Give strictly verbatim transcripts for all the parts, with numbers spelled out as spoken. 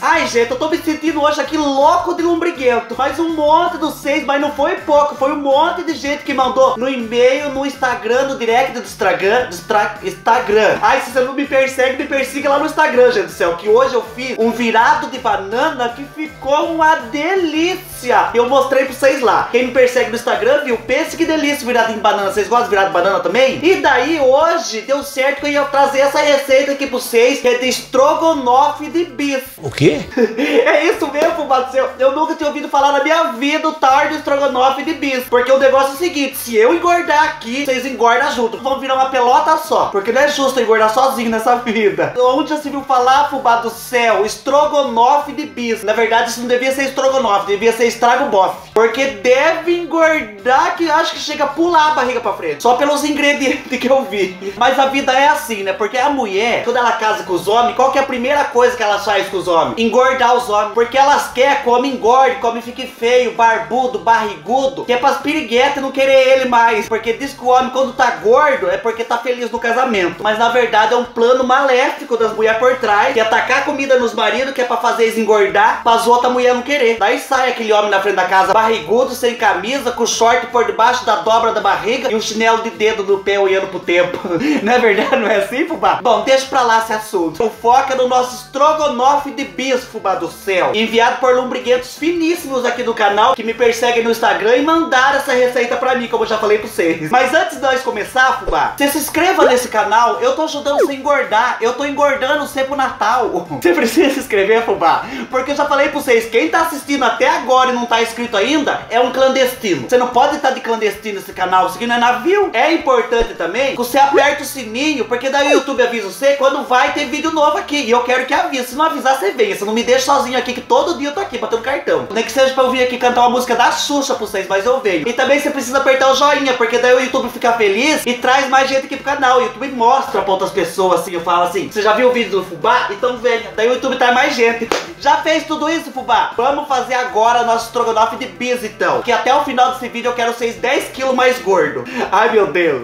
Ai, gente, eu tô me sentindo hoje aqui louco de lombriguento. Faz um monte dos seis, mas não foi pouco. Foi um monte de gente que mandou no e-mail, no Instagram, no direct do Instagram. Do Stra Instagram. Ai, se você não me persegue, me persiga lá no Instagram, gente do céu. Que hoje eu fiz um virado de banana que ficou uma delícia. Eu mostrei pra vocês lá. Quem me persegue no Instagram viu. Pense que delícia virado em banana. Vocês gostam de virado de banana também? E daí hoje deu certo que eu ia trazer essa receita aqui pra vocês, que é de estrogonofe de bife. O quê? É isso mesmo, fubá do céu. Eu nunca tinha ouvido falar na minha vida o tal do estrogonofe de bife. Porque o negócio é o seguinte, se eu engordar aqui, vocês engordam junto. Vão virar uma pelota só. Porque não é justo eu engordar sozinho nessa vida. Onde já se viu falar, fubá do céu, estrogonofe de bife? Na verdade, isso não devia ser estrogonofe, devia ser estrago-bofe. Porque deve engordar que acho que chega a pular a barriga pra frente. Só pelos ingredientes que eu vi. Mas a vida é assim, né? Porque a mulher, quando ela casa com os homens, qual que é a primeira coisa que ela faz com os homens? Engordar os homens. Porque elas querem, come engorde, come fique feio, barbudo, barrigudo, que é pras piriguetas não querer ele mais. Porque diz que o homem quando tá gordo é porque tá feliz no casamento. Mas na verdade é um plano maléfico das mulheres por trás, que é atacar comida nos maridos, que é pra fazer eles engordar, pra as outras mulheres não querer. Daí sai aquele homem na frente da casa, barrigudo, sem camisa, com short por debaixo da dobra da barriga e um chinelo de dedo no pé olhando pro tempo. Não é verdade? Não é assim, fubá? Bom, deixa pra lá esse assunto. O foco é no nosso estrogonofe de bife, fubá do céu, enviado por lombriguentos finíssimos aqui do canal, que me perseguem no Instagram e mandaram essa receita pra mim, como eu já falei pra vocês. Mas antes de nós começar, fubá, você se inscreva nesse canal. Eu tô ajudando você a engordar. Eu tô engordando você pro Natal. Você precisa se inscrever, fubá, porque eu já falei pra vocês, quem tá assistindo até agora e não tá inscrito ainda é um clandestino. Você não pode estar de clandestino nesse canal, isso aqui não é navio. É importante também que você aperte o sininho, porque daí o YouTube avisa você quando vai ter vídeo novo aqui. E eu quero que avise. Se não avisar, você venha. Você não me deixa sozinho aqui, que todo dia eu tô aqui batendo cartão. Nem que seja pra eu vir aqui cantar uma música da Xuxa pra vocês, mas eu venho. E também você precisa apertar o joinha, porque daí o YouTube fica feliz e traz mais gente aqui pro canal. O YouTube mostra pra outras pessoas, assim, eu falo assim, você já viu o vídeo do fubá? Então venha. Daí o YouTube traz mais gente. Já fez tudo isso, fubá? Vamos fazer agora nosso estrogonofe de bis, então. Que até o final desse vídeo eu quero vocês dez quilos mais gordo. Ai, meu Deus.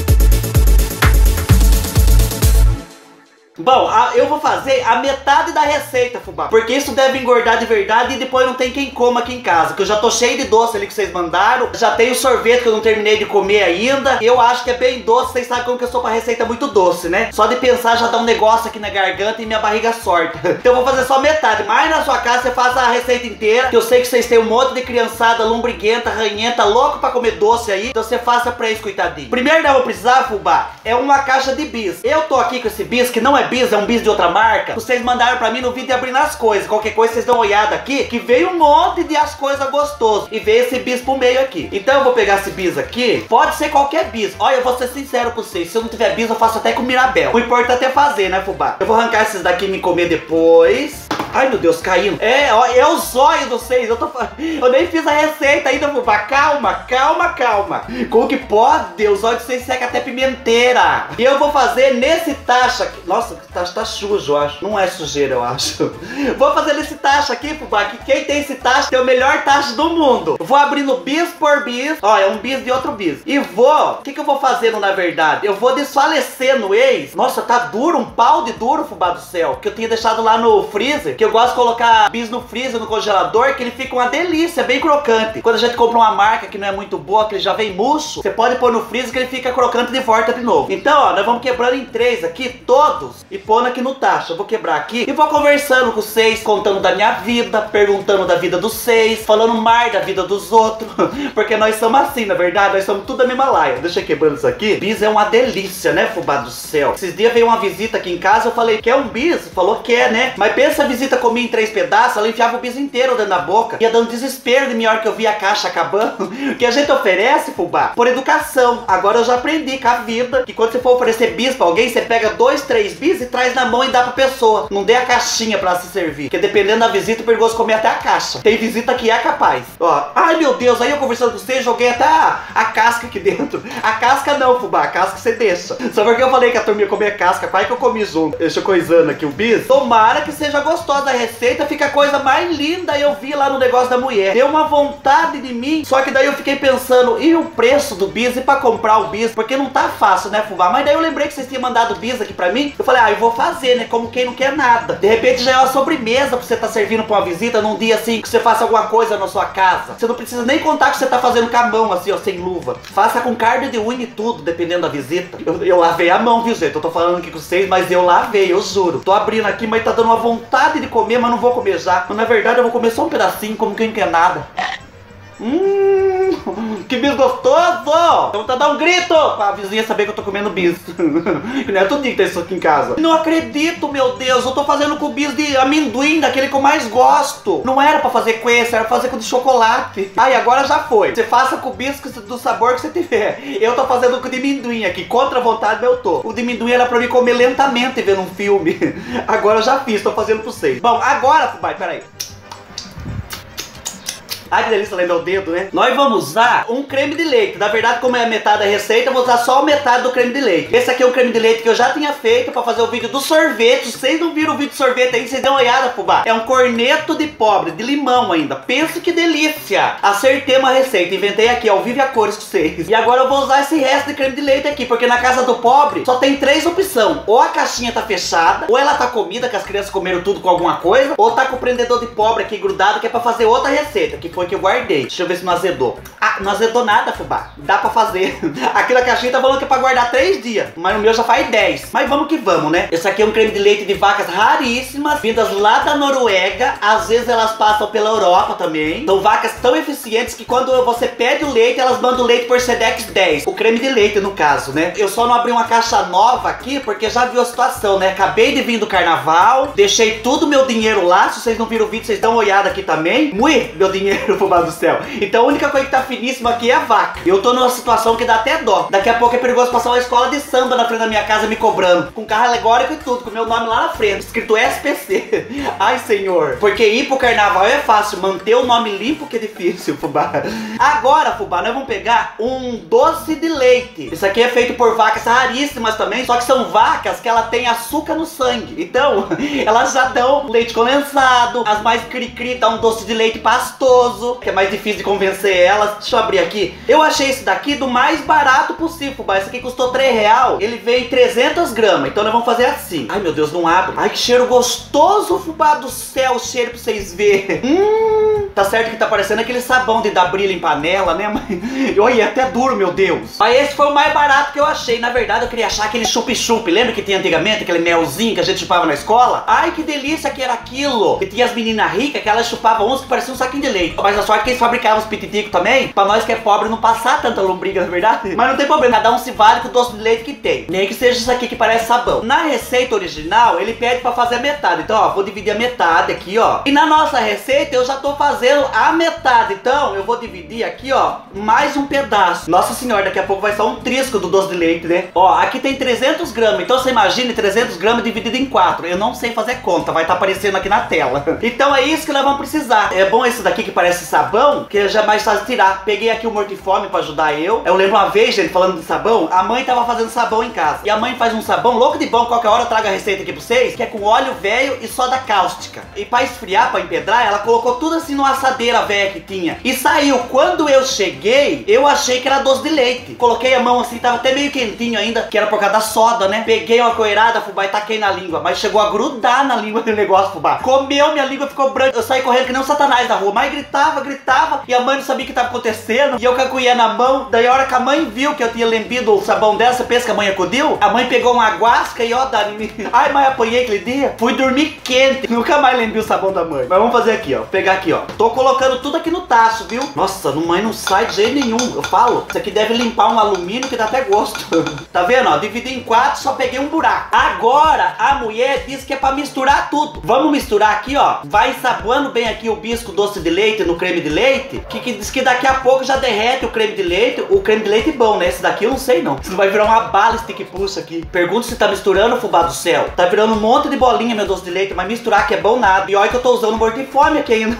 Bom, a, eu vou fazer a metade da receita, fubá, porque isso deve engordar de verdade e depois não tem quem coma aqui em casa. Que eu já tô cheio de doce ali que vocês mandaram. Já tem o sorvete que eu não terminei de comer ainda. Eu acho que é bem doce, vocês sabem como que eu sou pra receita muito doce, né? Só de pensar já dá um negócio aqui na garganta e minha barriga sorta. Então eu vou fazer só metade, mas na sua casa você faz a receita inteira. Que eu sei que vocês têm um monte de criançada lombriguenta, ranhenta, louco pra comer doce aí. Então você faça pra eles, coitadinho. Primeiro que eu vou precisar, fubá, é uma caixa de bis. Eu tô aqui com esse bis que não é bis, é um bis de outra marca. Vocês mandaram pra mim no vídeo abrindo as coisas. Qualquer coisa vocês dão uma olhada aqui, que veio um monte de as coisas gostosas. E veio esse bis pro meio aqui. Então eu vou pegar esse bis aqui. Pode ser qualquer bis. Olha, eu vou ser sincero pra vocês. Se eu não tiver bis, eu faço até com Mirabel. O importante é fazer, né, fubá? Eu vou arrancar esses daqui e me comer depois. Ai, meu Deus, caindo. É, ó, é o zóio dos seis. Eu, tô... eu nem fiz a receita ainda, fubá. Calma, calma, calma. Como que pode? O zóio dos seis seca até pimenteira. E eu vou fazer nesse tacho aqui. Nossa, que tacho tá sujo, eu acho. Não é sujeira, eu acho. Vou fazer nesse tacho aqui, fubá, que quem tem esse tacho tem o melhor tacho do mundo. Vou abrindo bis por bis. Ó, é um bis de outro bis. E vou... O que que eu vou fazendo, na verdade? Eu vou desfalecendo eles. Nossa, tá duro, um pau de duro, fubá do céu. Que eu tinha deixado lá no freezer. Que eu gosto de colocar bis no freezer, no congelador, que ele fica uma delícia, bem crocante. Quando a gente compra uma marca que não é muito boa, que ele já vem murcho, você pode pôr no freezer que ele fica crocante de volta de novo. Então, ó, nós vamos quebrando em três aqui, todos, e pondo aqui no tacho. Eu vou quebrar aqui e vou conversando com vocês, contando da minha vida, perguntando da vida dos seis, falando mais da vida dos outros, porque nós somos assim, na verdade, nós somos tudo da mesma laia. Deixa eu quebrando isso aqui. Bis é uma delícia, né, fubá do céu? Esses dias veio uma visita aqui em casa, eu falei, quer um bis? Falou que é, né? Mas pensa a visita comia em três pedaços, ela enfiava o bis inteiro dentro da boca. Ia dando desespero de mim a hora que eu via a caixa acabando. O que a gente oferece, fubá, por educação. Agora eu já aprendi com a vida que quando você for oferecer bis pra alguém, você pega dois, três bis e traz na mão e dá pra pessoa. Não dê a caixinha pra se servir, porque dependendo da visita, é perigoso comer até a caixa. Tem visita que é capaz. Ó, ai meu Deus, aí eu conversando com você, joguei até a, a casca aqui dentro. A casca não, fubá, a casca você deixa. Só porque eu falei que a turma ia comer casca, quase que eu comi junto. Deixa eu coisando aqui o bis. Tomara que seja gostosa negócio da receita, fica a coisa mais linda. Eu vi lá no negócio da mulher. Deu uma vontade de mim. Só que daí eu fiquei pensando, e o preço do bis? E pra comprar o bis? Porque não tá fácil, né, fubá? Mas daí eu lembrei que vocês tinham mandado o bis aqui pra mim. Eu falei, ah, eu vou fazer, né? Como quem não quer nada. De repente já é uma sobremesa pra você tá servindo pra uma visita num dia assim, que você faça alguma coisa na sua casa. Você não precisa nem contar que você tá fazendo com a mão, assim, ó, sem luva. Faça com carne de unha e tudo, dependendo da visita. Eu, eu lavei a mão, viu, gente? Eu tô falando aqui com vocês, mas eu lavei, eu juro. Tô abrindo aqui, mas tá dando uma vontade de comer, mas não vou comer já. Mas na verdade eu vou comer só um pedacinho, como quem não quer nada. Hum, que bis gostoso! Então tá dando um grito pra vizinha saber que eu tô comendo bis. Que não é tudo que tem isso aqui em casa. Não acredito, meu Deus, eu tô fazendo com bis de amendoim, daquele que eu mais gosto. Não era pra fazer com esse, era pra fazer com de chocolate. Ai, agora já foi. Você faça com bis do sabor que você tiver. Eu tô fazendo com de amendoim aqui, contra a vontade eu tô. O de amendoim era pra mim comer lentamente vendo um filme. Agora eu já fiz, tô fazendo pra vocês. Bom, agora, fubá, peraí. Ai, que delícia, lembra o dedo, né? Nós vamos usar um creme de leite. Na verdade, como é a metade da receita, eu vou usar só a metade do creme de leite. Esse aqui é o creme de leite que eu já tinha feito pra fazer o vídeo do sorvete. Vocês não viram o vídeo do sorvete aí, vocês dão uma olhada, fubá. É um corneto de pobre, de limão ainda. Pensa que delícia. Acertei uma receita, inventei aqui, ao vivo e a cores com vocês. E agora eu vou usar esse resto de creme de leite aqui, porque na casa do pobre só tem três opções. Ou a caixinha tá fechada, ou ela tá comida, que as crianças comeram tudo com alguma coisa, ou tá com o prendedor de pobre aqui grudado, que é pra fazer outra receita, que foi que eu guardei. Deixa eu ver se não azedou. Ah, não azedou nada, fubá. Dá pra fazer. Aqui na caixinha tá falando que é pra guardar três dias, mas o meu já faz dez. Mas vamos que vamos, né? Esse aqui é um creme de leite de vacas raríssimas, vindas lá da Noruega. Às vezes elas passam pela Europa também. São vacas tão eficientes que quando você pede o leite, elas mandam o leite por Sedex dez. O creme de leite, no caso, né? Eu só não abri uma caixa nova aqui, porque já viu a situação, né? Acabei de vir do carnaval, deixei tudo meu dinheiro lá. Se vocês não viram o vídeo, vocês dão uma olhada aqui também. Mui, meu dinheiro, fubá do céu. Então a única coisa que tá finíssima aqui é a vaca. Eu tô numa situação que dá até dó. Daqui a pouco é perigoso passar uma escola de samba na frente da minha casa me cobrando, com carro alegórico e tudo, com meu nome lá na frente, escrito S P C. Ai, senhor. Porque ir pro carnaval é fácil, manter o nome limpo que é difícil, fubá. Agora, fubá, nós vamos pegar um doce de leite. Isso aqui é feito por vacas raríssimas também, só que são vacas que ela tem açúcar no sangue. Então, elas já dão leite condensado. As mais cri-cri dão um doce de leite pastoso, que é mais difícil de convencer elas. Deixa eu abrir aqui. Eu achei esse daqui do mais barato possível, fubá. Esse aqui custou três reais. Ele veio em trezentas gramas. Então nós vamos fazer assim. Ai, meu Deus, não abre. Ai, que cheiro gostoso, fubá do céu. O cheiro pra vocês verem. Hum, tá certo que tá parecendo aquele sabão de dar brilho em panela, né? Mas... olha, é até duro, meu Deus. Mas esse foi o mais barato que eu achei. Na verdade, eu queria achar aquele chup-chup. Lembra que tinha antigamente aquele melzinho que a gente chupava na escola? Ai, que delícia que era aquilo. Que tinha as meninas ricas que elas chupavam uns que pareciam um saquinho de leite. Mas a sorte é que eles fabricavam os pititicos também, pra nós que é pobre não passar tanta lombriga, na verdade. Mas não tem problema, cada um se vale com o doce de leite que tem. Nem que seja isso aqui que parece sabão. Na receita original, ele pede pra fazer a metade. Então, ó, vou dividir a metade aqui, ó. E na nossa receita, eu já tô fazendo a metade. Então, eu vou dividir aqui, ó, mais um pedaço. Nossa senhora, daqui a pouco vai só um trisco do doce de leite, né? Ó, aqui tem trezentas gramas. Então, você imagine trezentas gramas dividido em quatro. Eu não sei fazer conta, vai estar aparecendo aqui na tela. Então, é isso que nós vamos precisar. É bom esse daqui que parece sabão, que já é mais fácil tirar. Peguei aqui o Mortifome pra ajudar eu. Eu lembro uma vez, gente, falando de sabão, a mãe tava fazendo sabão em casa. E a mãe faz um sabão louco de bom, qualquer hora eu trago a receita aqui pra vocês, que é com óleo velho e soda cáustica. E pra esfriar, pra empedrar, ela colocou tudo assim numa assadeira velha que tinha. E saiu. Quando eu cheguei, eu achei que era doce de leite. Coloquei a mão assim, tava até meio quentinho ainda, que era por causa da soda, né? Peguei uma coeirada, fubá, e taquei na língua. Mas chegou a grudar na língua do negócio, fubá. Comeu, minha língua ficou branca. Eu saí correndo que nem um satanás da rua. Mas gritava, gritava. E a mãe não sabia o que tava acontecendo. E eu com a colher na mão. Daí a hora que a mãe viu que eu tinha lembido o sabão dela, você pensa que a mãe acudiu? A mãe pegou uma guasca e ó, Dani. Ai, mas apanhei aquele dia. Fui dormir quente. Nunca mais lembrei o sabão da mãe. Mas vamos fazer aqui, ó. Vou pegar aqui, ó. Tô colocando tudo aqui no tacho, viu? Nossa, não, mãe, não sai de jeito nenhum. Eu falo. Isso aqui deve limpar um alumínio que dá até gosto. Tá vendo, ó? Dividi em quatro, só peguei um buraco. Agora, a mulher disse que é pra misturar tudo. Vamos misturar aqui, ó. Vai ensaboando bem aqui o bisco doce de leite no creme de leite. Que, que diz que daqui a pouco já derrete o creme de leite. O creme de leite bom, né? Esse daqui eu não sei, não. Isso vai virar uma bala stick puxa aqui. Pergunto se tá misturando, fubá do céu. Tá virando um monte de bolinha, meu doce de leite. Mas misturar que é bom nada. E olha que eu tô usando Mortifome aqui ainda.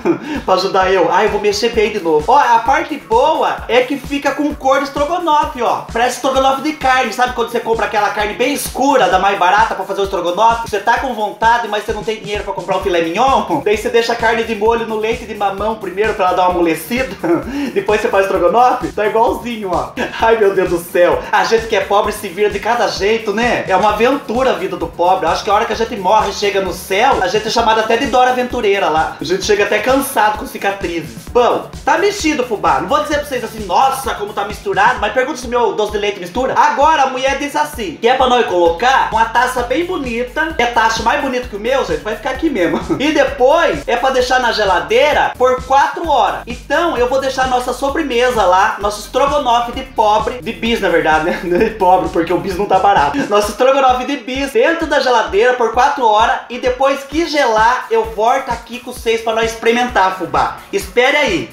pra ajudar eu. Ai, eu vou mexer bem de novo. Ó, a parte boa é que fica com cor de estrogonofe, ó. Parece estrogonofe de carne. Sabe quando você compra aquela carne bem escura, da mais barata, pra fazer o estrogonofe? Você tá com vontade, mas você não tem dinheiro pra comprar um filé mignon? Daí você deixa a carne de molho no leite de mamão primeiro pra ela dar uma amolecida. Depois você faz estrogonofe. Tá igualzinho, ó. Ai, meu Deus do céu. A gente que é pobre se vira de cada jeito, né? É uma aventura a vida do pobre. Eu acho que a hora que a gente morre e chega no céu, a gente é chamado até de Dora Aventureira lá. A gente chega até cansado com cicatrizes. Bom, tá mexido, fubá. Não vou dizer pra vocês assim, nossa, como tá misturado, mas pergunta se meu doce de leite mistura. Agora a mulher diz assim, que é pra nós colocar uma taça bem bonita, que é taça mais bonita que o meu, gente, vai ficar aqui mesmo. E depois é pra deixar na geladeira por quatro horas. Então eu vou deixar nossa sobremesa lá, nosso estrogonofe de pobre, de bis na verdade, né? Não é de pobre, porque o bis não tá barato. Nosso estrogonofe de bis dentro da geladeira por quatro horas e depois que gelar, eu volto aqui com vocês pra nós experimentar, fubá. Espere aí.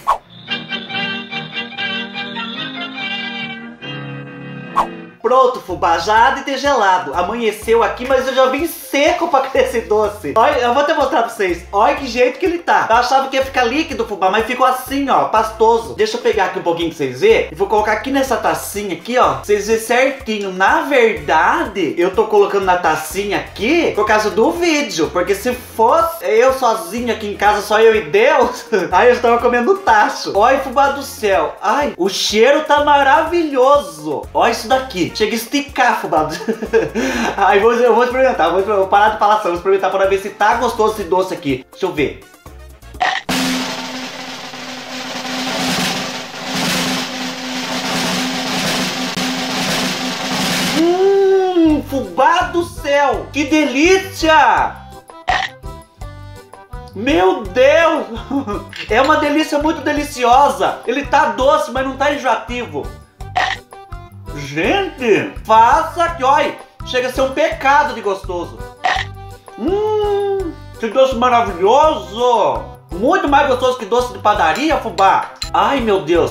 Pronto, fubá, já há de ter gelado. Amanheceu aqui, mas eu já vim seco pra esse doce. Olha, eu vou até mostrar pra vocês. Olha que jeito que ele tá. Eu achava que ia ficar líquido, fubá, mas ficou assim, ó, pastoso. Deixa eu pegar aqui um pouquinho pra vocês verem. E vou colocar aqui nessa tacinha aqui, ó. Pra vocês verem certinho. Na verdade, eu tô colocando na tacinha aqui por causa do vídeo. Porque se fosse eu sozinho aqui em casa, só eu e Deus, aí eu estava comendo tacho. Olha, fubá do céu. Ai, o cheiro tá maravilhoso. Olha isso daqui. Chega a esticar, fubá. Aí vou, eu vou experimentar, vou, vou parar de falação, vou experimentar para ver se tá gostoso esse doce aqui. Deixa eu ver. Hum, fubá do céu, que delícia! Meu Deus! É uma delícia muito deliciosa. Ele tá doce, mas não tá enjoativo. Gente, faça que, olha, chega a ser um pecado de gostoso. Hum, que doce maravilhoso. Muito mais gostoso que doce de padaria, fubá. Ai, meu Deus.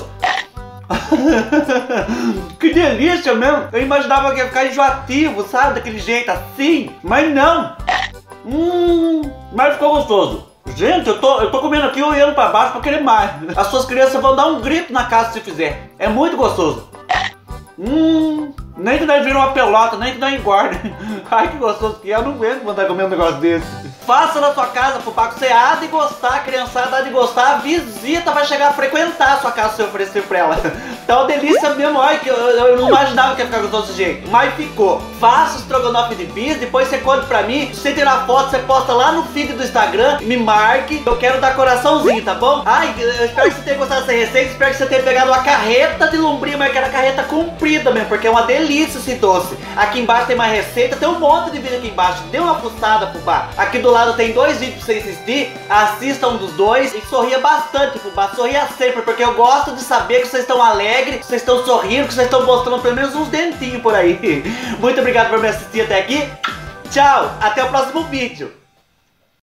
Que delícia mesmo. Eu imaginava que ia ficar enjoativo, sabe, daquele jeito assim. Mas não. Hum, mas ficou gostoso. Gente, eu tô, eu tô comendo aqui olhando pra baixo pra querer mais. As suas crianças vão dar um grito na casa se fizer. É muito gostoso. Hum, nem que nós viram uma pelota, nem que nós engordem. Ai, que gostoso que é, eu não aguento mandar comer um negócio desse. Faça na sua casa, fubá, que você há de gostar, a criançada há de gostar, a visita vai chegar a frequentar a sua casa se eu oferecer pra ela. Tá uma delícia mesmo, olha, que eu, eu não imaginava que ia ficar gostoso desse jeito, mas ficou. Faça o estrogonofe de bis, depois você conta pra mim, se você tirar foto, você posta lá no feed do Instagram, me marque, eu quero dar coraçãozinho, tá bom? Ai, eu espero que você tenha gostado dessa receita, espero que você tenha pegado uma carreta de lombrinha, mas que era carreta comprida mesmo, porque é uma delícia esse doce. Aqui embaixo tem mais receita, tem um monte de vídeo aqui embaixo, dê uma fuçada, fubá. Aqui do lado tem dois vídeos pra você assistir, assista um dos dois e sorria bastante, fubá, sorria sempre, porque eu gosto de saber que vocês estão alegres, que vocês estão sorrindo, que vocês estão mostrando pelo menos uns dentinhos por aí. Muito obrigado por me assistir até aqui, tchau, até o próximo vídeo.